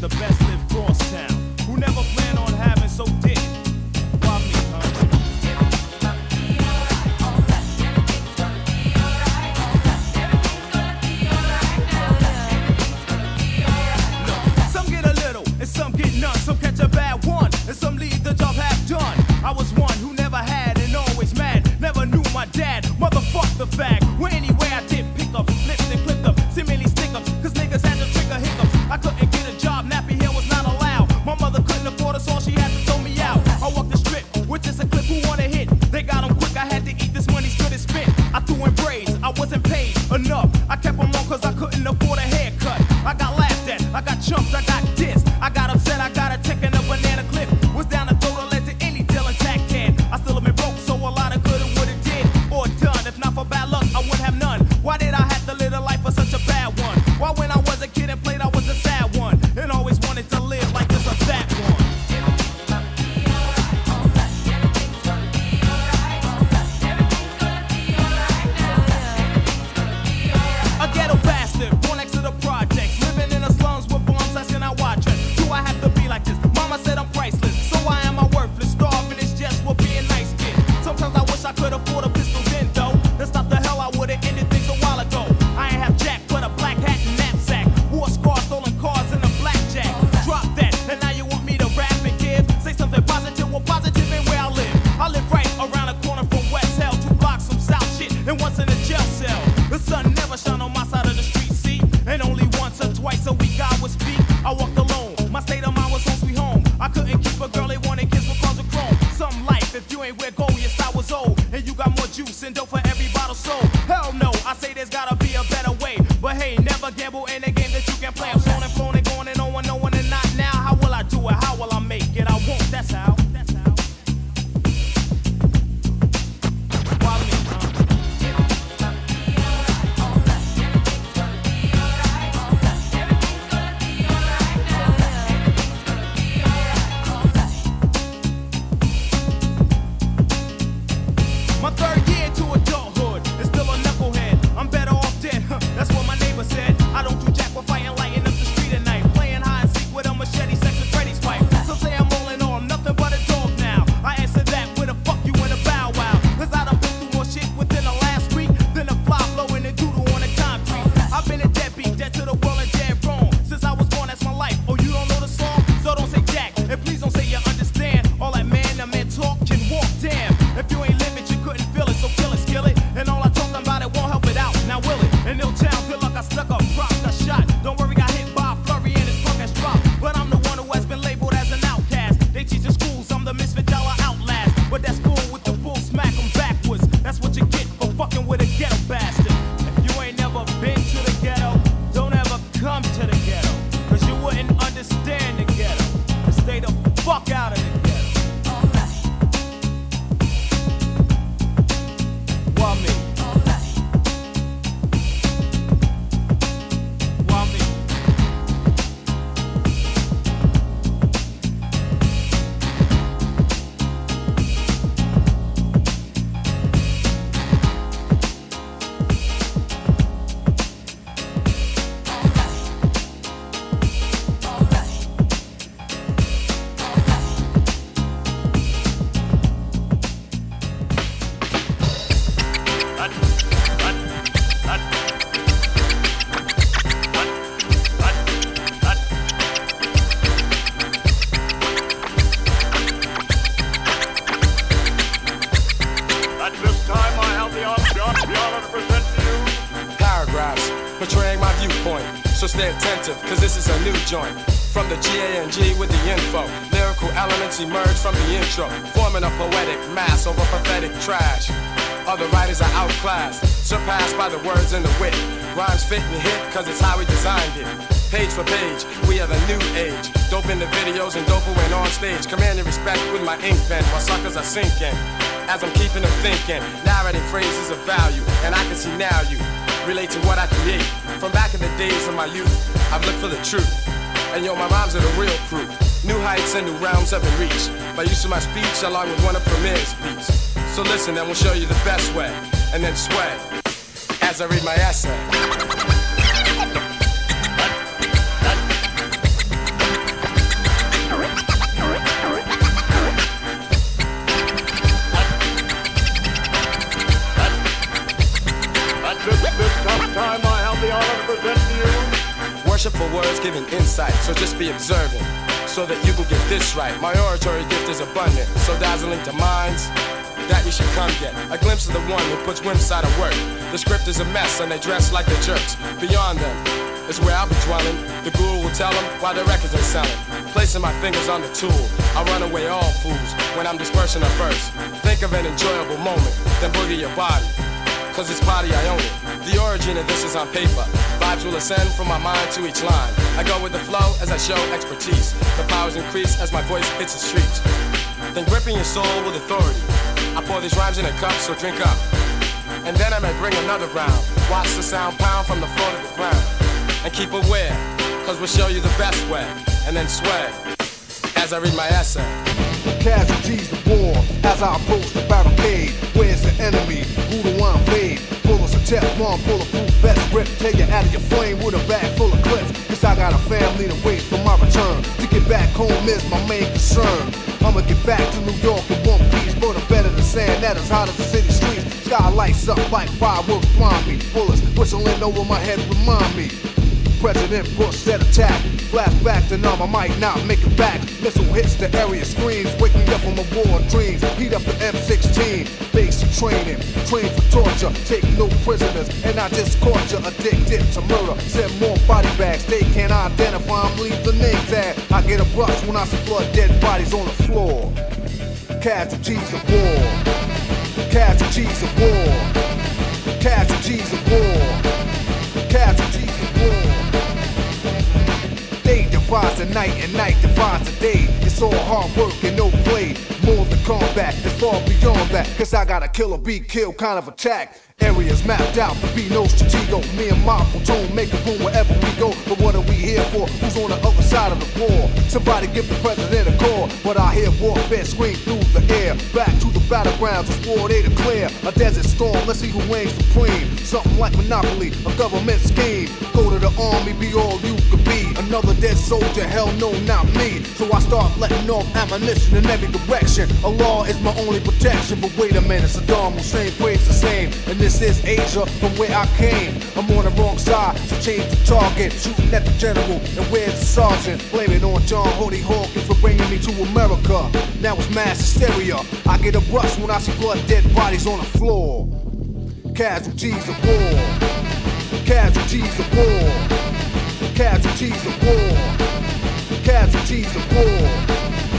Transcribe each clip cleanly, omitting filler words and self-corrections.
the best live cross town. Who never planned on having, so didn't. Why me, huh? And some get none, some catch a bad one, and some leave the job half done. I was one who never had and always mad, never knew my dad, motherfuck the fag. Well, anyway, I did pick up, flips and clipped up, seemingly stick ups, cause niggas had to trigger hiccups. I couldn't get a job, nappy hair was not allowed. My mother couldn't afford us all, she had to throw me out. I walked the strip, with just a clip, who wanna hit? They got them quick, I had to eat this money's good as spent. I threw in braids, I wasn't paid enough. I kept them long cause I couldn't afford a haircut. I got laughed at, I got chumped, I got dissed. I got upset, I got a tick and a banana clip. Was down the throat, led to any deal intact can. I still have been broke, so a lot of coulda, woulda, did or done. If not for bad luck, I wouldn't have none. Why did I have to live a life for such a bad one? Why when I was a kid and played, I was a sad one, and always wanted to live like this or that one. A ghetto bastard, born next to the projects, living in the slums with bombs, asking I watch it. Do I have to be like this? Mama said I'm priceless, so why am I worthless? Starving is just what being nice kid. Sometimes I wish I could afford a pistol then though. That's not the hell I would've ended things a while ago. I ain't have jack but a black hat and knapsack. War scars, stolen cars, and a blackjack. Drop that, and now you want me to rap and give? Say something positive, well positive ain't where I live. I live right around the corner from West Hell, 2 blocks from South shit, and once in a jail cell. The sun never shine on my side of the street, see? And only once or twice a week I would speak. I walked alone, my state of mind was home sweet home. I couldn't keep a girl, they wanted kids with cars of chrome. Some life, if you ain't where gold, your style was old. And you got more juice and dough for every bottle sold. Hell no, I say there's gotta be a better way. But hey, never gamble in a game that you can play. I'm flown and flown and going and on and not now. How will I do it? How will I make it? I won't, that's how. That's how. Why me, huh? My third year to adulthood is still a knucklehead. I'm better off dead, that's what my neighbor said. I don't do jack with fighting, lighting up the street at night. Playing hide and seek with a machete, sex and Freddy's fight. Some say I'm rolling on, nothing but a dog now. I answer that with a fuck you and a bow wow. Cause I done been through more shit within the last week than a fly blowing a doodle on the concrete. I've been a deadbeat, dead to the world and dead wrong. Since I was born, that's my life. Oh, you don't know the song? So don't say jack, and please don't say you understand. All that man to man talk can walk, damn. If you ain't live it, you couldn't feel it, so kill it, skill it. And all I talking about it won't help it out, now will it? In Ill Town, good luck, I stuck up, props, got shot. Don't worry, got hit by a flurry and his punk has dropped. But I'm the one who has been labeled as an outcast. They teach in schools, I'm the misfit dollar outlast. But that's cool with the bull, smack 'em backwards. That's what you get for fucking with a ghetto bastard. If you ain't never been to the ghetto, don't ever come to the ghetto. Cause you wouldn't understand the ghetto. And stay the fuck out of the ghetto. Why me? Why me? So stay attentive, cause this is a new joint. From the G-A-N-G with the info. Lyrical elements emerge from the intro, forming a poetic mass over pathetic trash. Other writers are outclassed, surpassed by the words and the wit. Rhymes fit and hit, cause it's how we designed it. Page for page, we are the new age. Dope in the videos and dope when on stage. Commanding respect with my ink pen, while suckers are sinking. As I'm keeping them thinking, narrating phrases of value. And I can see now you relate to what I create. From back in the days of my youth, I've looked for the truth. And yo, my rhymes are the real proof. New heights and new realms have been reached by use of my speech along with one of Premier's beats. So listen and we'll show you the best way, and then sway as I read my essay. giving insight, so just be observant, so that you will get this right. My oratory gift is abundant, so dazzling to minds that you should come get a glimpse of the one who puts whimps out of work. The script is a mess and they dress like the jerks. Beyond them is where I'll be dwelling. The guru will tell them why the records ain't selling. Placing my fingers on the tool, I run away all fools when I'm dispersing a verse. Think of an enjoyable moment, then boogie your body, cause it's body I own it. The origin of this is on paper. Vibes will ascend from my mind to each line. I go with the flow as I show expertise. The powers increase as my voice hits the streets. Then gripping your soul with authority, I pour these rhymes in a cup, so drink up. And then I may bring another round. Watch the sound pound from the floor to the ground. And keep aware, cause we'll show you the best way. And then swag, as I read my essay. Casualties of war, as I approach the barricade. Where's the enemy? Who the one invade? Bullets of Teflon, bulletproof vest grip. Take you out of your flame with a bag full of clips. Cause I got a family to wait for my return. To get back home is my main concern. I'ma get back to New York in one piece. But I'm better than sand that is hot as the city streets. Sky lights up like fireworks blind me. Bullets whistling over my head remind me. President Bush said attack. Flashback to numb, I might not make it back. Missile hits the area screams. Wake me up from my war dreams. Heat up the M16. Basic training. Train for torture. Take no prisoners. And I just caught you addicted to murder. Send more body bags. They can't identify them. Leave the name tag. I get a rush when I see blood dead bodies on the floor. Casualties of war. Casualties of war. Casualties of war. Casualties of war. Day divides the night and night divides the day. It's all hard work and no play. More than combat, it's far beyond that. Cause I got a kill or be killed kind of attack. Areas mapped out to be no stratego. Me and my platoon make a room wherever we go. But what are we here for? Who's on the other side of the war? Somebody give the president a call. But I hear warfare scream through the air. Back to the battlegrounds, it's war they declare. A desert storm, let's see who reigns supreme. Something like Monopoly, a government scheme. Go to the army, be all you could be. Another dead soldier, hell no, not me. So I start letting off ammunition in every direction. Allah is my only protection. But wait a minute, Saddam Hussein prays the same. And this is Asia from where I came. I'm on the wrong side, so change the target. Shooting at the general, and where's the sergeant? Blame it on John Hody Hawkins for bringing me to America. Now it's mass hysteria. I get a rush when I see blood dead bodies on the floor. Casualties of war. Casualties of war. Casualties of war. Casualties of war.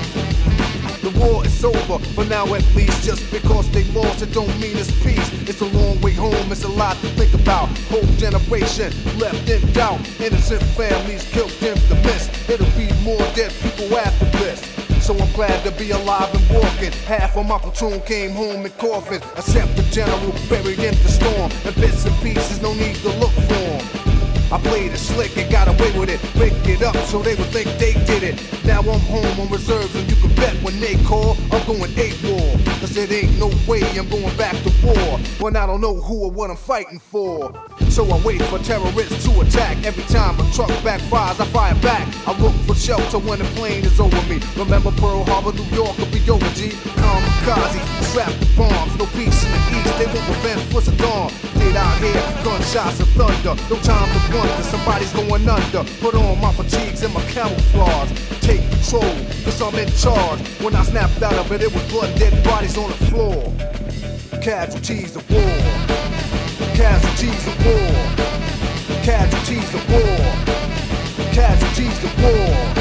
The war is over, for now at least. Just because they lost, it don't mean it's peace. It's a long way home, it's a lot to think about. Whole generation left in doubt. Innocent families killed in the mist. It'll be more dead people after this. So I'm glad to be alive and walking. Half of my platoon came home in coffins, except the general buried in the storm. And bits and pieces, no need to look for them. I played it slick and got away with it. Break it up so they would think they did it. Now I'm home on reserves and you can bet when they call, I'm going AWOL. Cause it ain't no way I'm going back to war when I don't know who or what I'm fighting for. So I wait for terrorists to attack. Every time a truck backfires, I fire back. I look for shelter when the plane is over me. Remember Pearl Harbor, New York will be over, G. Kamikaze, strapped to bombs. No peace in the east, they won't prevent for Saddam. Dead out here, gunshots and thunder. No time to wonder, somebody's going under. Put on my fatigues and my camouflage. Take control, cause I'm in charge. When I snapped out of it, it was blood, dead bodies on the floor. Casualties of war. Casualties of war. Casualties of war. Casualties of war.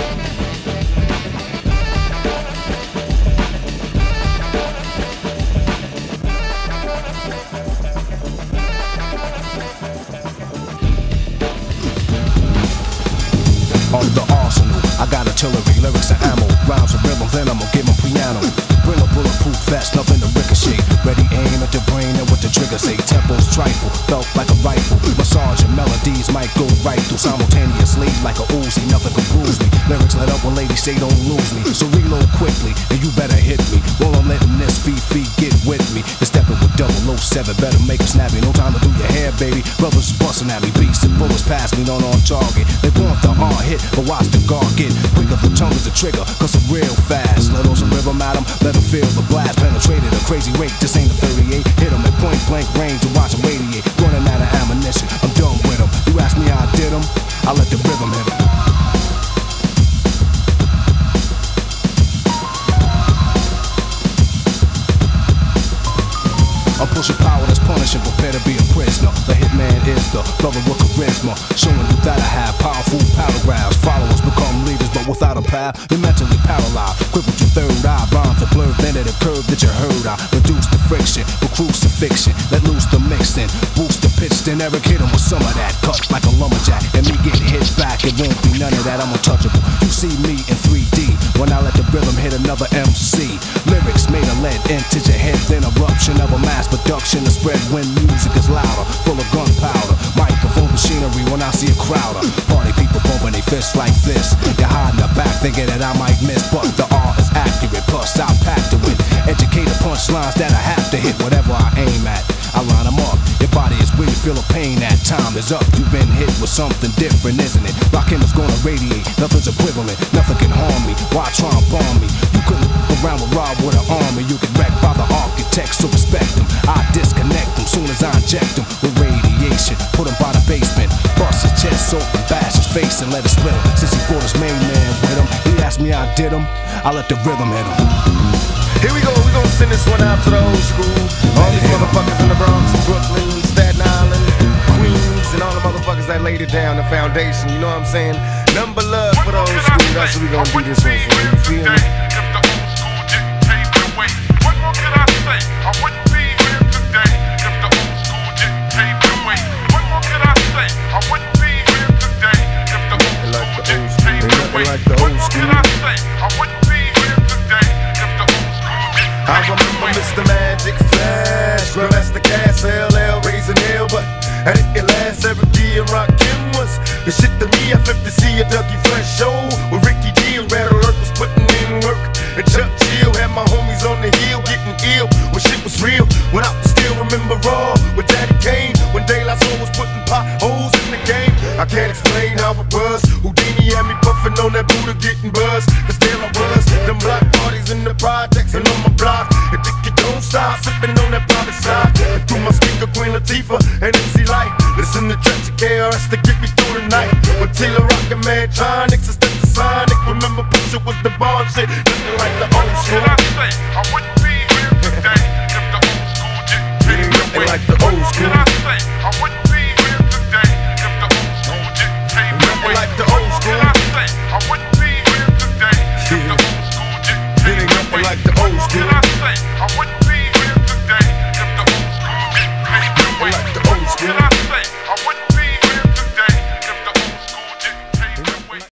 On the arsenal, I got artillery, lyrics and ammo. Rhymes and rhythms, then I'ma give 'em piano. Bring a bulletproof vest, nothing to ricochet. Ready aim at the brain and what the trigger say. Tempos trifle, felt like a rifle. Massage and melodies might go right through simultaneously like a Uzi. Nothing can bruise me. Lyrics let up when ladies say don't lose me. So reload quickly, and you better hit me. While I'm letting this feet get with me. And stepping with 007, better make it snappy. No time to do your hair, baby. Brothers busting at me, beats and bullets pass me, not on target. They want the hard hit, but watch the guard get quicker. The tongue is the trigger, cause I'm real fast. Let on some rhythm at 'em, let 'em feel the blast. Penetrated a crazy rate, this ain't a 38. Hit 'em at point blank range to watch 'em radiate. Running out of ammunition, I'm done with 'em. You ask me how I did 'em, hit 'em, I let the rhythm hit 'em. I'm pushing power that's punishing, prepare to be a prisoner. The hitman is the brother with charisma, showing you that I have powerful paragraphs. Followers become leaders, but without a path, you're mentally paralyzed. Crippled your third eye, rhymes are blurred, then at a curve that you heard. I reduce the friction with crucifixion, let loose the mixing, boost the pitch, then Eric hit him with some of that. Cut like a lumberjack, and me getting hit back, it won't be none of that, I'm untouchable. You see me in 3D, when I let the rhythm hit another MC. Lyrics made of lead into your head, then eruption of a mass production to spread when music is louder, full of gunpowder, microphone machinery when I see a crowder. Party people bumping their fists like this. You're hiding the back thinking that I might miss, but the art is accurate, plus I packed it with educated punchlines that I have to hit. Whatever I aim at, I line them up. Your body is where you feel the pain, that time is up. You've been hit with something different, isn't it? Rockin' is gonna radiate, nothing's equivalent, nothing can harm me. Why try and bomb me? You couldn't go around with Rob with an army. You get wrecked by the architects, so respect them. I disconnect them soon as I inject them with radiation. Put him by the basement, bust his chest open, bash his face and let it split him. Since he brought his main man with him, he asked me I did him, I let the rhythm hit him. Here we go, we gonna send this one out to the old school. All these motherfuckers in the Bronx, Brooklyn, Staten Island, Queens, and all the motherfuckers that laid it down, the foundation, you know what I'm saying? Number love for the old school, that's what we gonna do this one for, you feel me? I remember Mr. Magic Flash, Grandmaster Cass, LL, raising hell, but I didn't last. Every year Rakim was the shit to me. I flipped to see a Dougie Fresh show with Ricky D and Red Alert was putting in work. And Chuck Chill had my homies on the hill getting ill when shit was real. When I still remember Raw with Daddy Kane, when De La Soul was putting potholes in the game. I can't explain how it was. Houdini had me puffing on that Buddha getting buzzed. Cause there I was, them block parties in the projects and on my block. And think you don't stop sipping on that private side. And through my speaker, Queen Latifah and MC Light. Listen to Trench KRS to get me through the night. With Taylor Rockin' Mantronics instead of Sonic. Remember Pusha was the bar shit, nothing like the old school. I wouldn't be here today if the old school didn't pave the way. Like the old school. I wouldn't